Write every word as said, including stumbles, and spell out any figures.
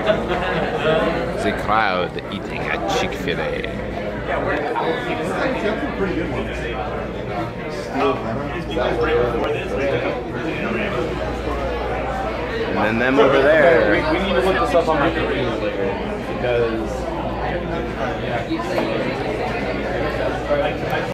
The crowd eating at Chic Fil-a. And then them over there. We, we need to look this up on my computer later because.